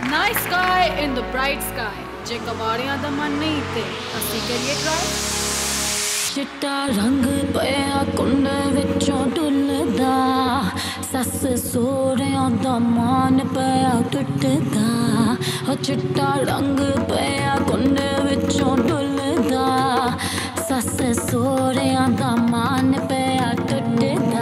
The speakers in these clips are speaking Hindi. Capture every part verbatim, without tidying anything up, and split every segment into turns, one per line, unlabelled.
Night sky in the bright sky जे कबाड़ियां दा मन नहीं ते असी करिए ट्राई।
चिट्टा रंग पिया कुंड विचों डुलदा, सस सोहरियां दा मान पिया टुटदा। ओ चिट्टा रंग पिया कुंड विचों डुलदा, सस सोहरियां दा मान पिया टुटदा।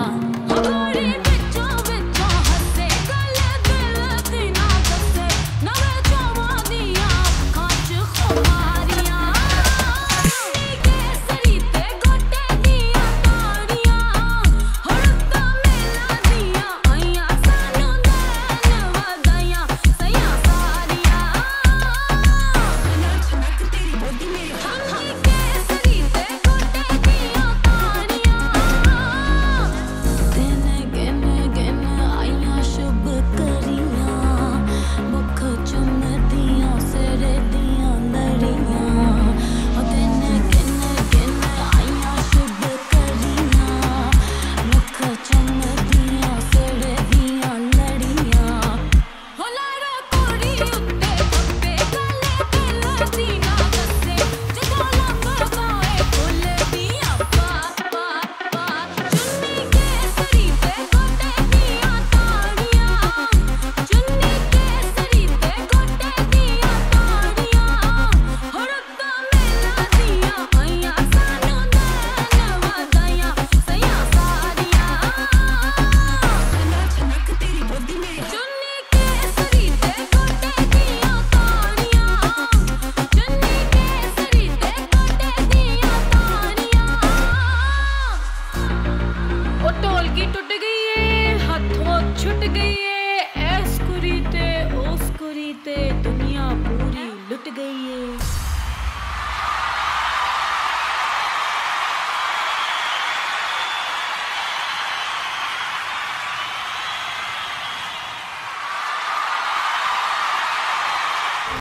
छुट गई है ऐस कुरी ते ओस कुरी ते दुनिया पूरी लुट गई है।